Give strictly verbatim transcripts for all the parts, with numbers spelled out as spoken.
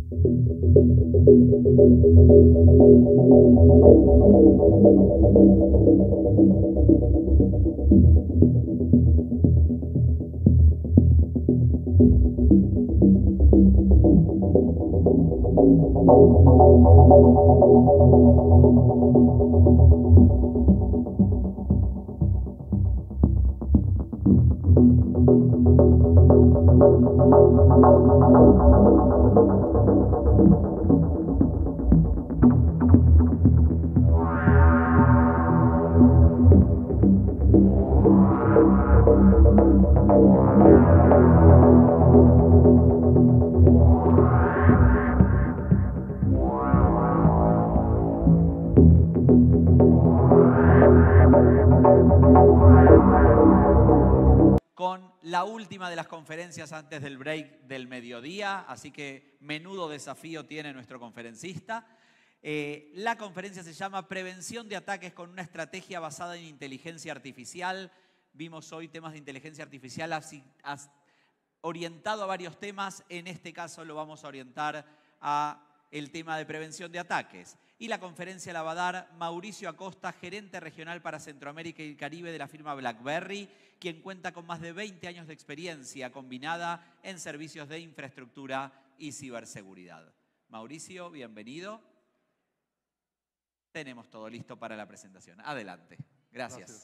Con la última de las conferencias antes del break del mediodía, así que menudo desafío tiene nuestro conferencista. Eh, la conferencia se llama Prevención de ataques con una estrategia basada en inteligencia artificial. Vimos hoy temas de inteligencia artificial así, as, orientado a varios temas. En este caso lo vamos a orientar a el tema de prevención de ataques. Y la conferencia la va a dar Mauricio Acosta, gerente regional para Centroamérica y el Caribe de la firma BlackBerry, quien cuenta con más de veinte años de experiencia combinada en servicios de infraestructura y ciberseguridad. Mauricio, bienvenido. Tenemos todo listo para la presentación. Adelante. Gracias.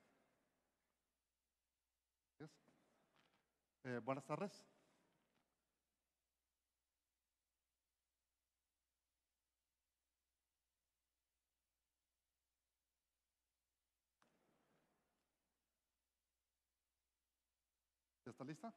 Gracias. Eh, buenas tardes. ¿Ya está lista?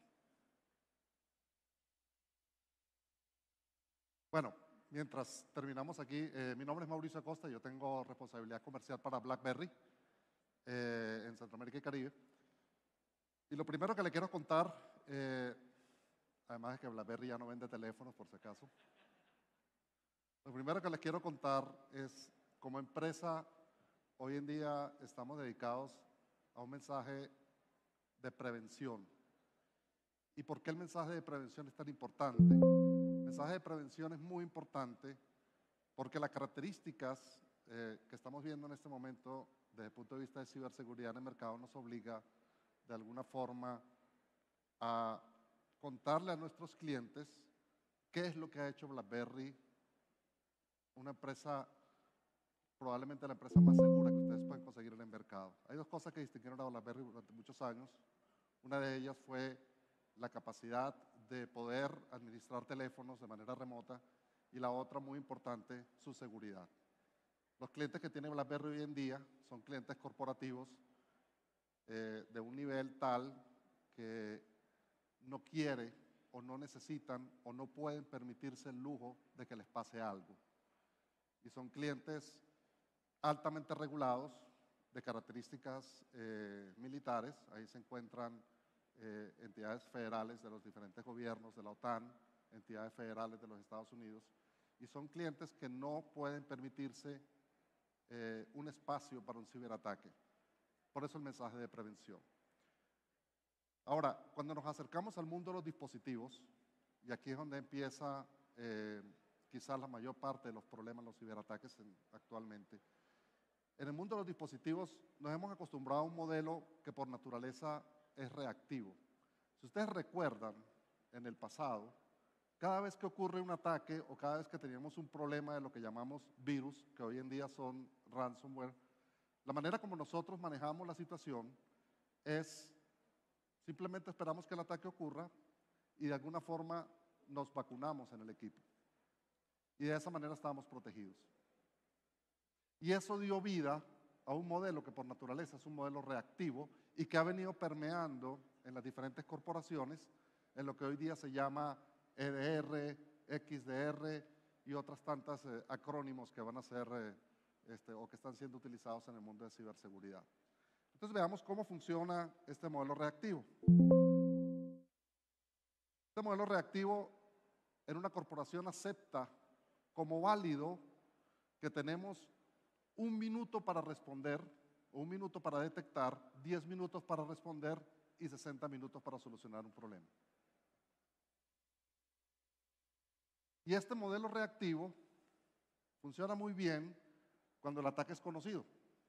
Bueno, mientras terminamos aquí, eh, mi nombre es Mauricio Acosta, yo tengo responsabilidad comercial para BlackBerry eh, en Centroamérica y Caribe. Y lo primero que le quiero contar, eh, además de que BlackBerry ya no vende teléfonos por si acaso, lo primero que les quiero contar es, como empresa, hoy en día estamos dedicados a un mensaje de prevención. ¿Y por qué el mensaje de prevención es tan importante? El mensaje de prevención es muy importante porque las características eh, que estamos viendo en este momento desde el punto de vista de ciberseguridad en el mercado nos obliga de alguna forma a contarle a nuestros clientes qué es lo que ha hecho BlackBerry, una empresa, probablemente la empresa más segura que ustedes pueden conseguir en el mercado. Hay dos cosas que distinguieron a BlackBerry durante muchos años. Una de ellas fue la capacidad de poder administrar teléfonos de manera remota y la otra, muy importante, su seguridad. Los clientes que tiene BlackBerry hoy en día son clientes corporativos eh, de un nivel tal que no quiere o no necesitan o no pueden permitirse el lujo de que les pase algo. Y son clientes altamente regulados, de características eh, militares. Ahí se encuentran eh, entidades federales de los diferentes gobiernos de la OTAN, entidades federales de los Estados Unidos, y son clientes que no pueden permitirse eh, un espacio para un ciberataque. Por eso el mensaje de prevención. Ahora, cuando nos acercamos al mundo de los dispositivos, y aquí es donde empieza eh, quizás la mayor parte de los problemas, los ciberataques en, actualmente. En el mundo de los dispositivos nos hemos acostumbrado a un modelo que por naturaleza es reactivo. Si ustedes recuerdan, en el pasado, cada vez que ocurre un ataque o cada vez que teníamos un problema de lo que llamamos virus, que hoy en día son ransomware, la manera como nosotros manejamos la situación es simplemente esperamos que el ataque ocurra y de alguna forma nos vacunamos en el equipo. Y de esa manera estábamos protegidos. Y eso dio vida a un modelo que por naturaleza es un modelo reactivo y que ha venido permeando en las diferentes corporaciones en lo que hoy día se llama E D R, X D R y otras tantas eh, acrónimos que van a ser eh, este, o que están siendo utilizados en el mundo de ciberseguridad. Entonces veamos cómo funciona este modelo reactivo. Este modelo reactivo en una corporación acepta como válido que tenemos un minuto para responder, o un minuto para detectar, diez minutos para responder y sesenta minutos para solucionar un problema. Y este modelo reactivo funciona muy bien cuando el ataque es conocido.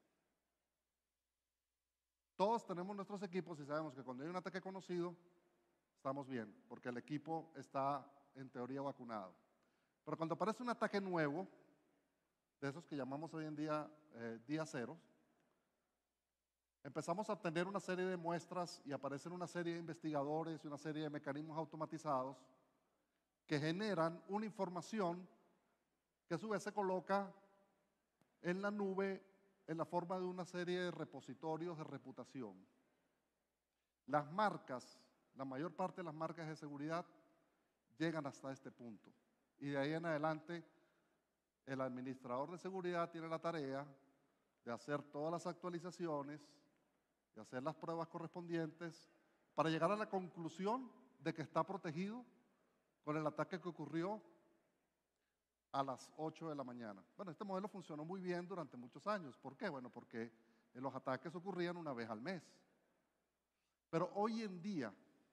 Todos tenemos nuestros equipos y sabemos que cuando hay un ataque conocido, estamos bien, porque el equipo está en teoría vacunado. Pero cuando aparece un ataque nuevo, de esos que llamamos hoy en día eh, día cero, empezamos a obtener una serie de muestras y aparecen una serie de investigadores y una serie de mecanismos automatizados que generan una información que a su vez se coloca en la nube en la forma de una serie de repositorios de reputación. Las marcas, la mayor parte de las marcas de seguridad llegan hasta este punto. Y de ahí en adelante, el administrador de seguridad tiene la tarea de hacer todas las actualizaciones, de hacer las pruebas correspondientes, para llegar a la conclusión de que está protegido con el ataque que ocurrió a las ocho de la mañana. Bueno, este modelo funcionó muy bien durante muchos años. ¿Por qué? Bueno, porque los ataques ocurrían una vez al mes. Pero hoy en día,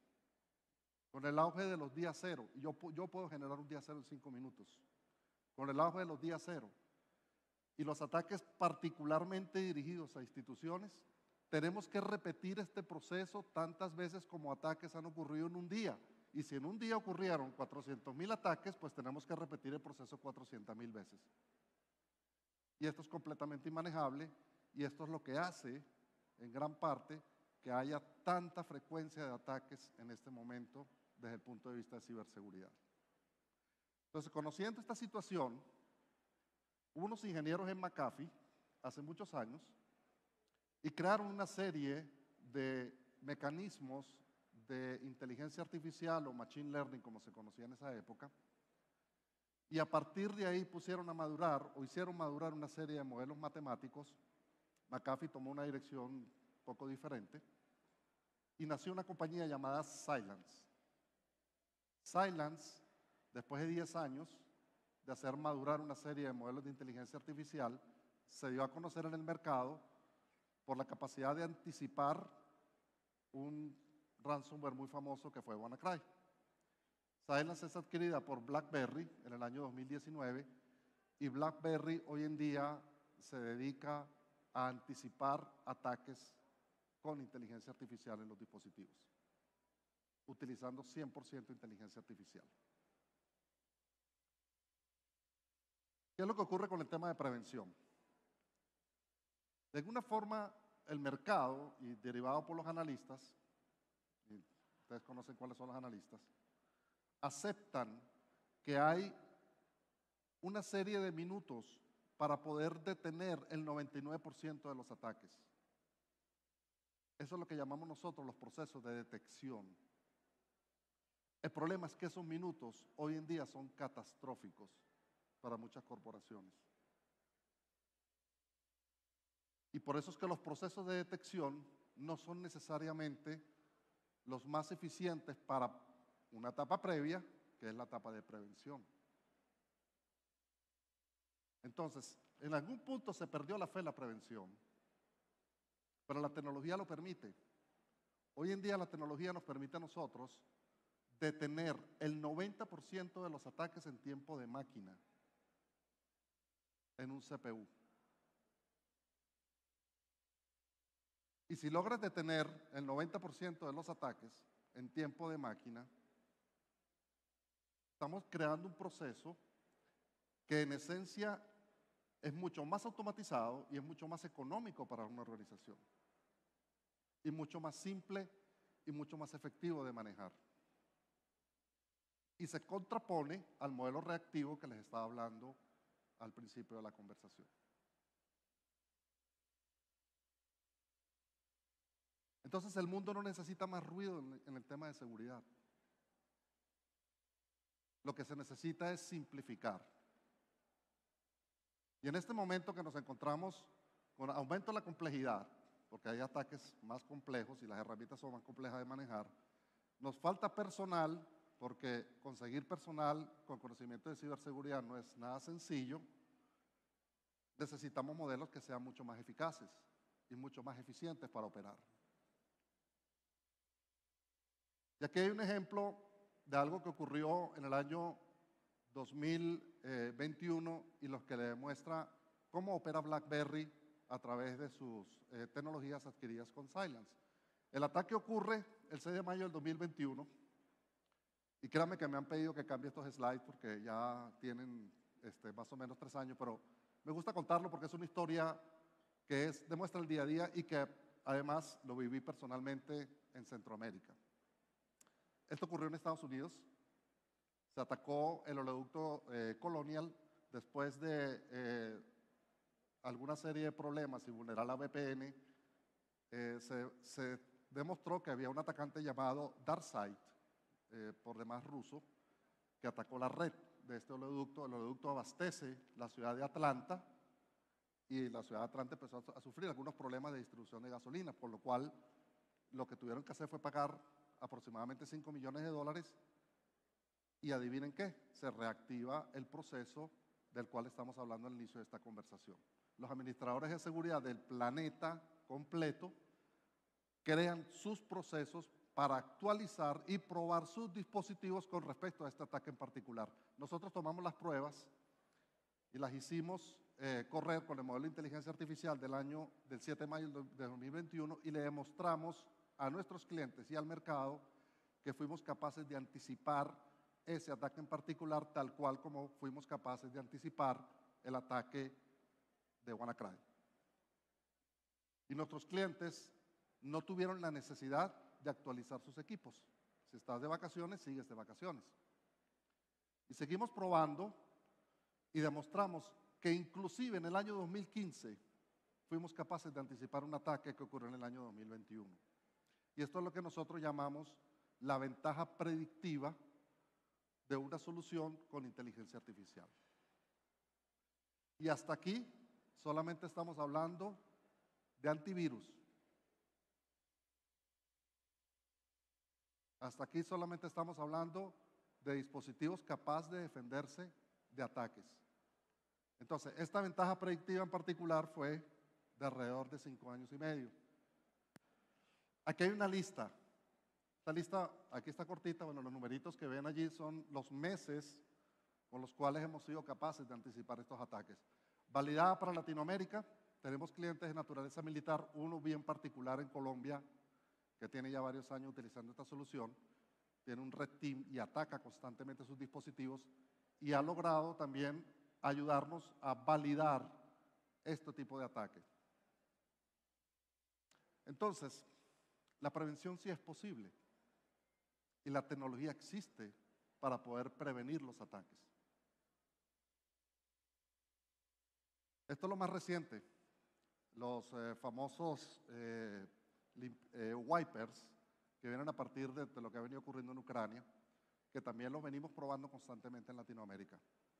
con el auge de los días cero, y yo, yo puedo generar un día cero en cinco minutos, con el auge de los días cero, y los ataques particularmente dirigidos a instituciones, tenemos que repetir este proceso tantas veces como ataques han ocurrido en un día. Y si en un día ocurrieron cuatrocientos mil ataques, pues tenemos que repetir el proceso cuatrocientas mil veces. Y esto es completamente inmanejable, y esto es lo que hace, en gran parte, que haya tanta frecuencia de ataques en este momento desde el punto de vista de ciberseguridad. Entonces, conociendo esta situación, hubo unos ingenieros en McAfee, hace muchos años, y crearon una serie de mecanismos de inteligencia artificial o machine learning, como se conocía en esa época, y a partir de ahí pusieron a madurar, o hicieron madurar una serie de modelos matemáticos. McAfee tomó una dirección un poco diferente, y nació una compañía llamada Cylance. Cylance, después de diez años de hacer madurar una serie de modelos de inteligencia artificial, se dio a conocer en el mercado por la capacidad de anticipar un ransomware muy famoso que fue WannaCry. Cylance es adquirida por BlackBerry en el año dos mil diecinueve, y BlackBerry hoy en día se dedica a anticipar ataques con inteligencia artificial en los dispositivos, utilizando cien por ciento inteligencia artificial. ¿Qué es lo que ocurre con el tema de prevención? De alguna forma, el mercado, y derivado por los analistas, y ustedes conocen cuáles son los analistas, aceptan que hay una serie de minutos para poder detener el noventa y nueve por ciento de los ataques. Eso es lo que llamamos nosotros los procesos de detección. El problema es que esos minutos hoy en día son catastróficos para muchas corporaciones. Y por eso es que los procesos de detección no son necesariamente los más eficientes para una etapa previa, que es la etapa de prevención. Entonces, en algún punto se perdió la fe en la prevención, pero la tecnología lo permite. Hoy en día la tecnología nos permite a nosotros detener el noventa por ciento de los ataques en tiempo de máquina en un C P U. Y si logras detener el noventa por ciento de los ataques en tiempo de máquina, estamos creando un proceso que en esencia es mucho más automatizado y es mucho más económico para una organización, y mucho más simple y mucho más efectivo de manejar. Y se contrapone al modelo reactivo que les estaba hablando al principio de la conversación. Entonces el mundo no necesita más ruido en el tema de seguridad. Lo que se necesita es simplificar. Y en este momento que nos encontramos con aumento de la complejidad, porque hay ataques más complejos y las herramientas son más complejas de manejar, nos falta personal, porque conseguir personal con conocimiento de ciberseguridad no es nada sencillo. Necesitamos modelos que sean mucho más eficaces y mucho más eficientes para operar. Y aquí hay un ejemplo de algo que ocurrió en el año dos mil veintiuno y los que le demuestra cómo opera BlackBerry a través de sus eh, tecnologías adquiridas con Cylance. El ataque ocurre el seis de mayo del dos mil veintiuno y créanme que me han pedido que cambie estos slides porque ya tienen este, más o menos tres años, pero me gusta contarlo porque es una historia que es, demuestra el día a día y que además lo viví personalmente en Centroamérica. Esto ocurrió en Estados Unidos. Se atacó el oleoducto eh, Colonial después de eh, alguna serie de problemas y vulnerar la V P N. Eh, se, se demostró que había un atacante llamado DarkSide, eh, por demás ruso, que atacó la red de este oleoducto. El oleoducto abastece la ciudad de Atlanta y la ciudad de Atlanta empezó a, a sufrir algunos problemas de distribución de gasolina, por lo cual lo que tuvieron que hacer fue pagar aproximadamente cinco millones de dólares y adivinen qué, se reactiva el proceso del cual estamos hablando al inicio de esta conversación. Los administradores de seguridad del planeta completo crean sus procesos para actualizar y probar sus dispositivos con respecto a este ataque en particular. Nosotros tomamos las pruebas y las hicimos eh, correr con el modelo de inteligencia artificial del año del siete de mayo de dos mil veintiuno y le demostramos a nuestros clientes y al mercado que fuimos capaces de anticipar ese ataque en particular, tal cual como fuimos capaces de anticipar el ataque de WannaCry. Y nuestros clientes no tuvieron la necesidad de actualizar sus equipos. Si estás de vacaciones, sigues de vacaciones. Y seguimos probando y demostramos que inclusive en el año dos mil quince fuimos capaces de anticipar un ataque que ocurrió en el año dos mil veintiuno. Y esto es lo que nosotros llamamos la ventaja predictiva de una solución con inteligencia artificial. Y hasta aquí solamente estamos hablando de antivirus. Hasta aquí solamente estamos hablando de dispositivos capaces de defenderse de ataques. Entonces, esta ventaja predictiva en particular fue de alrededor de cinco años y medio. Aquí hay una lista. Esta lista, aquí está cortita, bueno, los numeritos que ven allí son los meses con los cuales hemos sido capaces de anticipar estos ataques. Validada para Latinoamérica, tenemos clientes de naturaleza militar, uno bien particular en Colombia, que tiene ya varios años utilizando esta solución, tiene un red team y ataca constantemente sus dispositivos y ha logrado también ayudarnos a validar este tipo de ataques. Entonces, la prevención sí es posible y la tecnología existe para poder prevenir los ataques. Esto es lo más reciente, los eh, famosos eh, eh, wipers que vienen a partir de, de lo que ha venido ocurriendo en Ucrania, que también los venimos probando constantemente en Latinoamérica.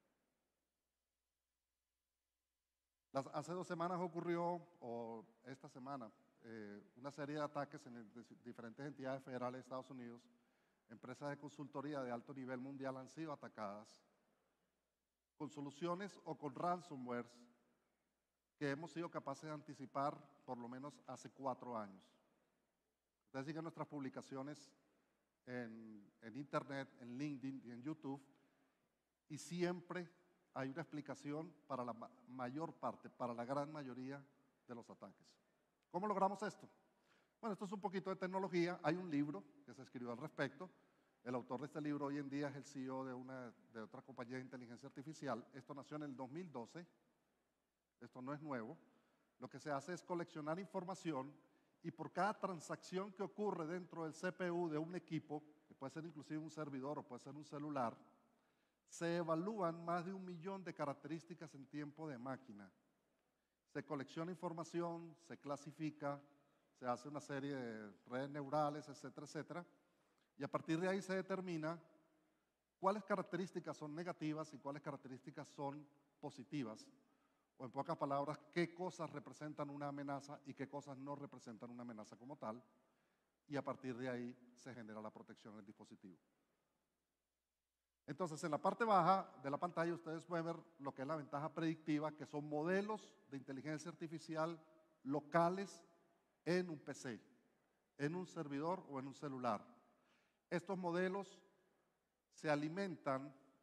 Las, hace dos semanas ocurrió, o esta semana, eh, una serie de ataques en de diferentes entidades federales de Estados Unidos. Empresas de consultoría de alto nivel mundial han sido atacadas con soluciones o con ransomwares que hemos sido capaces de anticipar por lo menos hace cuatro años. Ustedes siguen nuestras publicaciones en, en Internet, en LinkedIn y en YouTube y siempre hay una explicación para la mayor parte, para la gran mayoría de los ataques. ¿Cómo logramos esto? Bueno, esto es un poquito de tecnología. Hay un libro que se escribió al respecto. El autor de este libro hoy en día es el C E O de, una, de otra compañía de inteligencia artificial. Esto nació en el dos mil doce. Esto no es nuevo. Lo que se hace es coleccionar información y por cada transacción que ocurre dentro del C P U de un equipo, que puede ser inclusive un servidor o puede ser un celular, se evalúan más de un millón de características en tiempo de máquina. Se colecciona información, se clasifica, se hace una serie de redes neurales, etcétera, etcétera, y a partir de ahí se determina cuáles características son negativas y cuáles características son positivas, o en pocas palabras, qué cosas representan una amenaza y qué cosas no representan una amenaza como tal, y a partir de ahí se genera la protección del dispositivo. Entonces, en la parte baja de la pantalla ustedes pueden ver lo que es la ventaja predictiva, que son modelos de inteligencia artificial locales en un P C, en un servidor o en un celular. Estos modelos se alimentan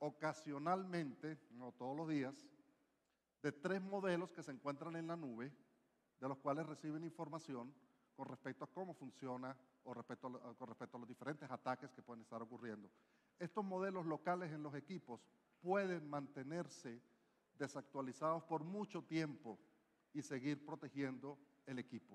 ocasionalmente, no todos los días, de tres modelos que se encuentran en la nube, de los cuales reciben información con respecto a cómo funciona o respecto a, con respecto a los diferentes ataques que pueden estar ocurriendo. Estos modelos locales en los equipos pueden mantenerse desactualizados por mucho tiempo y seguir protegiendo el equipo.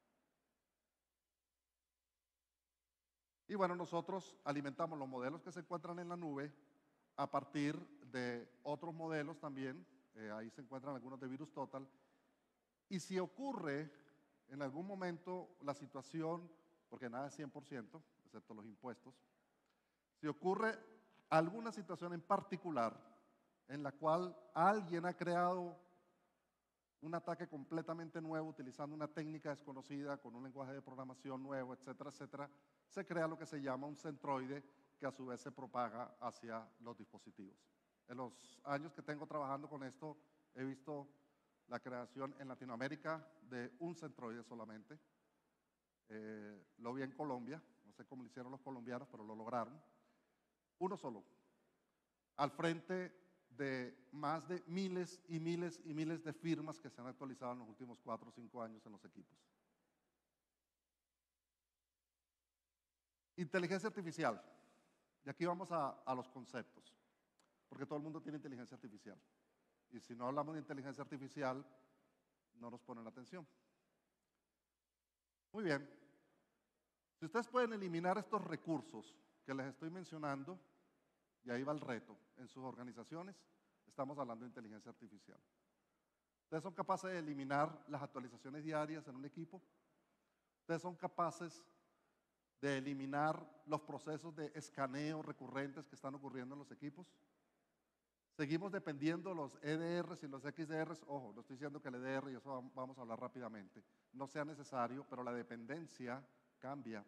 Y bueno, nosotros alimentamos los modelos que se encuentran en la nube a partir de otros modelos también. Eh, ahí se encuentran algunos de VirusTotal. Y si ocurre en algún momento la situación, porque nada es cien por ciento, excepto los impuestos, si ocurre alguna situación en particular en la cual alguien ha creado un ataque completamente nuevo utilizando una técnica desconocida, con un lenguaje de programación nuevo, etcétera, etcétera, se crea lo que se llama un centroide que a su vez se propaga hacia los dispositivos. En los años que tengo trabajando con esto, he visto la creación en Latinoamérica de un centroide solamente. Eh, lo vi en Colombia, no sé cómo lo hicieron los colombianos, pero lo lograron. Uno solo, al frente de más de miles y miles y miles de firmas que se han actualizado en los últimos cuatro o cinco años en los equipos. Inteligencia artificial. Y aquí vamos a, a los conceptos, porque todo el mundo tiene inteligencia artificial. Y si no hablamos de inteligencia artificial, no nos ponen atención. Muy bien. Si ustedes pueden eliminar estos recursos que les estoy mencionando, y ahí va el reto, en sus organizaciones, estamos hablando de inteligencia artificial. Ustedes son capaces de eliminar las actualizaciones diarias en un equipo. Ustedes son capaces de eliminar los procesos de escaneo recurrentes que están ocurriendo en los equipos. Seguimos dependiendo de los E D Rs y los X D Rs. Ojo, no estoy diciendo que el E D R, y eso vamos a hablar rápidamente, no sea necesario, pero la dependencia cambia.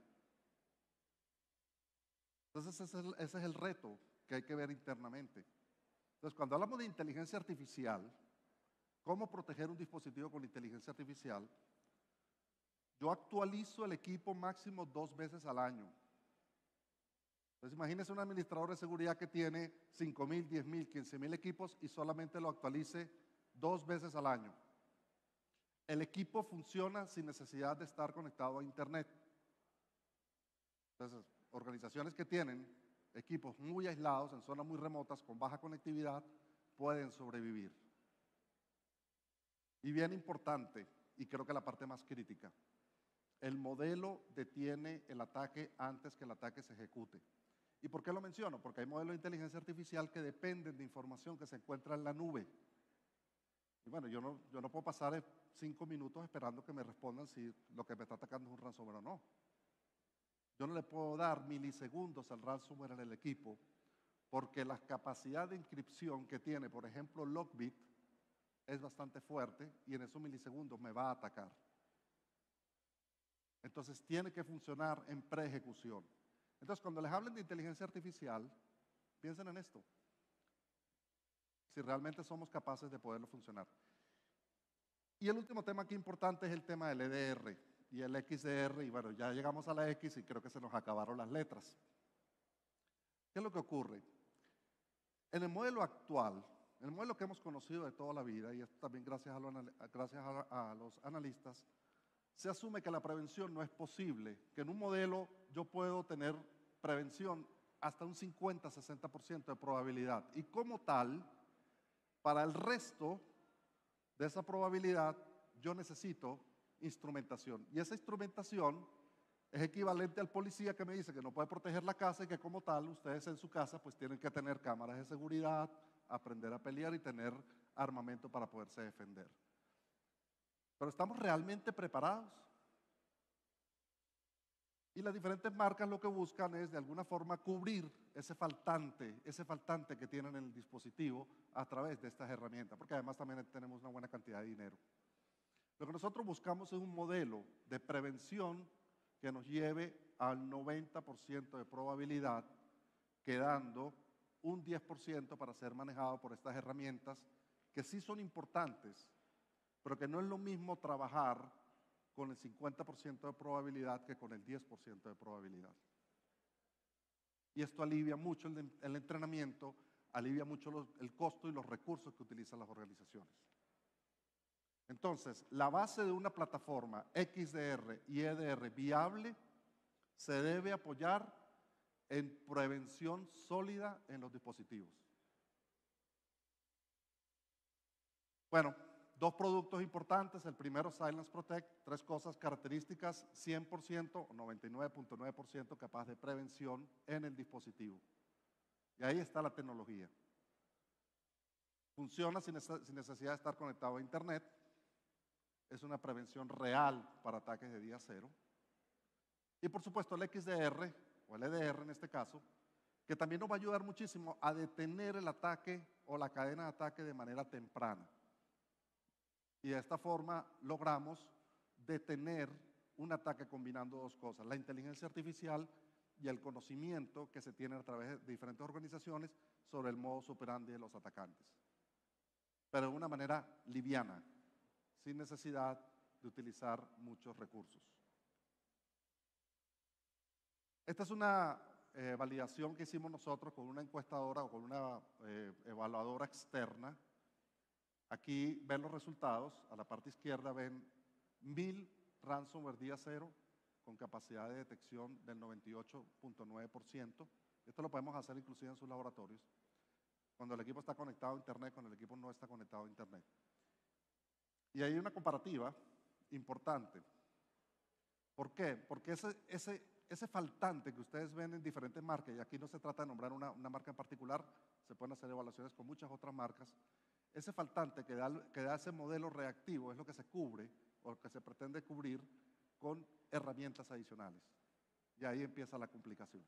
Entonces ese es el, ese es el reto que hay que ver internamente. Entonces, cuando hablamos de inteligencia artificial, cómo proteger un dispositivo con inteligencia artificial, yo actualizo el equipo máximo dos veces al año. Entonces, imagínese un administrador de seguridad que tiene cinco mil, diez mil, quince mil equipos y solamente lo actualice dos veces al año. El equipo funciona sin necesidad de estar conectado a Internet. Entonces, organizaciones que tienen equipos muy aislados, en zonas muy remotas, con baja conectividad, pueden sobrevivir. Y bien importante, y creo que la parte más crítica, el modelo detiene el ataque antes que el ataque se ejecute. ¿Y por qué lo menciono? Porque hay modelos de inteligencia artificial que dependen de información que se encuentra en la nube. Y bueno, yo no, yo no puedo pasar cinco minutos esperando que me respondan si lo que me está atacando es un ransomware o no. Yo no le puedo dar milisegundos al ransomware en el equipo porque la capacidad de encripción que tiene, por ejemplo, Lockbit, es bastante fuerte y en esos milisegundos me va a atacar. Entonces tiene que funcionar en preejecución. Entonces cuando les hablen de inteligencia artificial, piensen en esto. Si realmente somos capaces de poderlo funcionar. Y el último tema aquí importante es el tema del E D R y el X D R. Y bueno, ya llegamos a la X y creo que se nos acabaron las letras. ¿Qué es lo que ocurre? En el modelo actual, el modelo que hemos conocido de toda la vida, y esto también gracias a, lo, gracias a, a los analistas, se asume que la prevención no es posible, que en un modelo yo puedo tener prevención hasta un cincuenta a sesenta por ciento de probabilidad. Y como tal, para el resto de esa probabilidad, yo necesito instrumentación. Y esa instrumentación es equivalente al policía que me dice que no puede proteger la casa y que como tal, ustedes en su casa pues tienen que tener cámaras de seguridad, aprender a pelear y tener armamento para poderse defender. Pero ¿estamos realmente preparados? Y las diferentes marcas lo que buscan es de alguna forma cubrir ese faltante, ese faltante que tienen en el dispositivo a través de estas herramientas, porque además también tenemos una buena cantidad de dinero. Lo que nosotros buscamos es un modelo de prevención que nos lleve al noventa por ciento de probabilidad, quedando un diez por ciento para ser manejado por estas herramientas que sí son importantes, pero que no es lo mismo trabajar con el cincuenta por ciento de probabilidad que con el diez por ciento de probabilidad. Y esto alivia mucho el, el entrenamiento alivia mucho los, el costo y los recursos que utilizan las organizaciones. Entonces, la base de una plataforma X D R y E D R viable se debe apoyar en prevención sólida en los dispositivos. Bueno, dos productos importantes. El primero, Silence Protect, tres cosas, características cien por ciento o noventa y nueve punto nueve por ciento capaz de prevención en el dispositivo. Y ahí está la tecnología. Funciona sin necesidad de estar conectado a Internet. Es una prevención real para ataques de día cero. Y por supuesto el X D R, o el E D R en este caso, que también nos va a ayudar muchísimo a detener el ataque o la cadena de ataque de manera temprana. Y de esta forma logramos detener un ataque combinando dos cosas, la inteligencia artificial y el conocimiento que se tiene a través de diferentes organizaciones sobre el modus operandi de los atacantes. Pero de una manera liviana, sin necesidad de utilizar muchos recursos. Esta es una eh, validación que hicimos nosotros con una encuestadora o con una eh, evaluadora externa. Aquí ven los resultados, a la parte izquierda ven mil ransomware día cero con capacidad de detección del noventa y ocho punto nueve por ciento. Esto lo podemos hacer inclusive en sus laboratorios, cuando el equipo está conectado a Internet, cuando el equipo no está conectado a Internet. Y hay una comparativa importante. ¿Por qué? Porque ese, ese, ese faltante que ustedes ven en diferentes marcas, y aquí no se trata de nombrar una, una marca en particular, se pueden hacer evaluaciones con muchas otras marcas, ese faltante que da, que da ese modelo reactivo es lo que se cubre o lo que se pretende cubrir con herramientas adicionales. Y ahí empieza la complicación.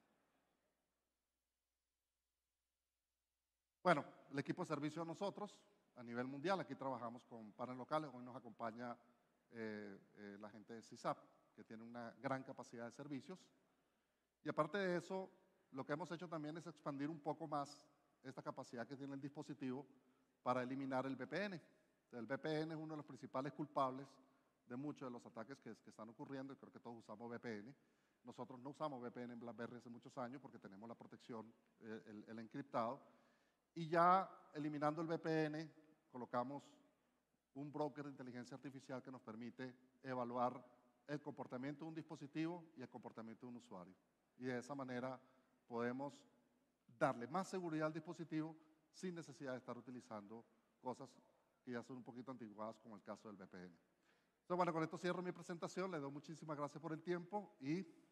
Bueno, el equipo de servicio de nosotros, a nivel mundial, aquí trabajamos con partners locales, hoy nos acompaña eh, eh, la gente de C I S A P, que tiene una gran capacidad de servicios. Y aparte de eso, lo que hemos hecho también es expandir un poco más esta capacidad que tiene el dispositivo para eliminar el V P N. El V P N es uno de los principales culpables de muchos de los ataques que, que están ocurriendo, y creo que todos usamos V P N. Nosotros no usamos V P N en BlackBerry hace muchos años porque tenemos la protección, eh, el, el encriptado. Y ya eliminando el V P N, colocamos un broker de inteligencia artificial que nos permite evaluar el comportamiento de un dispositivo y el comportamiento de un usuario. Y de esa manera podemos darle más seguridad al dispositivo sin necesidad de estar utilizando cosas que ya son un poquito antiguadas, como el caso del V P N. Entonces, bueno, con esto cierro mi presentación. Les doy muchísimas gracias por el tiempo y